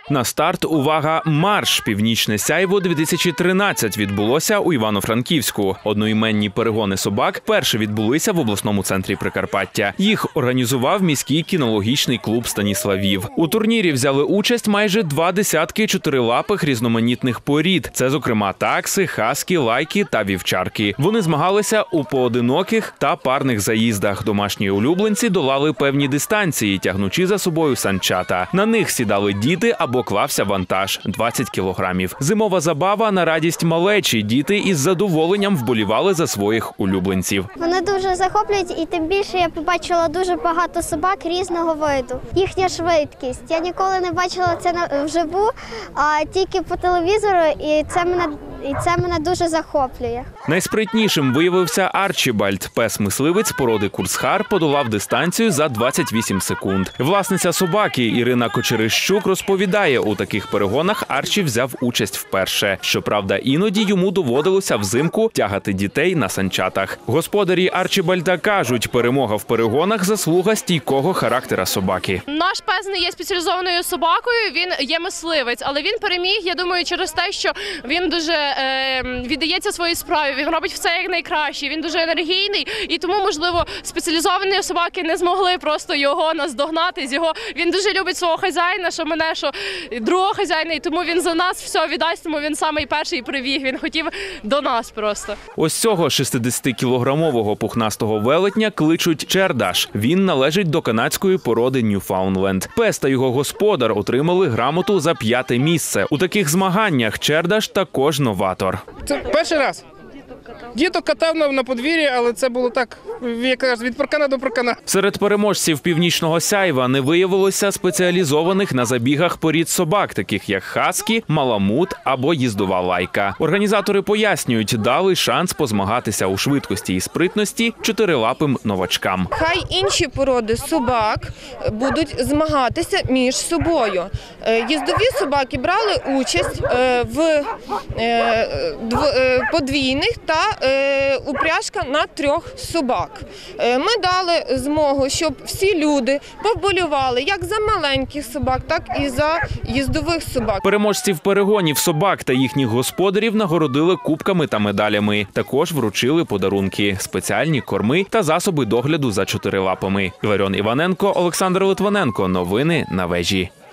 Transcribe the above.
На старт, увага, марш! Північне сяйво 2013 відбулося у Івано-Франківську. Одноіменні перегони собак вперше відбулися в обласному центрі Прикарпаття. Їх організував міський кінологічний клуб «Станіславів». У турнірі взяли участь майже 20 чотирилапих різноманітних порід. Це, зокрема, такси, хаскі, лайки та вівчарки. Вони змагалися у поодиноких та парних заїздах. Домашні улюбленці долали певні дистанції, тягнучи за собою санчата. На них сідали діти або клався вантаж – 20 кілограмів. Зимова забава на радість малечі. Діти із задоволенням вболівали за своїх улюбленців. Вони дуже захоплюють, і тим більше я побачила дуже багато собак різного виду. Їхня швидкість. Я ніколи не бачила це вживу, а тільки по телевізору, і це мене дуже захоплює. Найспритнішим виявився Арчібальд. Пес-мисливець породи Курцхар подолав дистанцію за 28 секунд. Власниця собаки Ірина Кочерищук розповідає, у таких перегонах Арчі взяв участь вперше. Щоправда, іноді йому доводилося взимку тягати дітей на санчатах. Господарі Арчібальда кажуть, перемога в перегонах – заслуга стійкого характера собаки. Наш пес не є спеціалізованою собакою, він є мисливець, але він переміг, я думаю, через те, що він дуже віддається своїй справі, він робить все як найкраще, він дуже енергійний, і тому, можливо, спеціалізовані собаки не змогли просто його наздогнати. Він дуже любить свого хазяїна, що мене, що другого хазяїна, і тому він за нас все віддасть, тому він самий перший прибіг, він хотів до нас просто. Ось цього 60-кілограмового пухнастого велетня кличуть Чердаш. Він належить до канадської породи Ньюфаундленд. Пес та його господар отримали грамоту за 5-те місце. У таких змаганнях Чердаш також новатор. Це перший раз. Діток катав на подвір'ї, але це було так, якраз від паркана до паркана. Серед переможців північного сяйва не виявилося спеціалізованих на забігах порід собак, таких як хаскі, маламут або їздова лайка. Організатори пояснюють, дали шанс позмагатися у швидкості і спритності чотирилапим новачкам. Хай інші породи собак будуть змагатися між собою. Їздові собаки брали участь в подвійних та упряжка на 3 собак. Ми дали змогу, щоб всі люди поболювали як за маленьких собак, так і за їздових собак. Переможців перегонів собак та їхніх господарів нагородили кубками та медалями. Також вручили подарунки – спеціальні корми та засоби догляду за чотирилапами. Іларіон Іваненко, Олександр Литвиненко. Новини на вежі.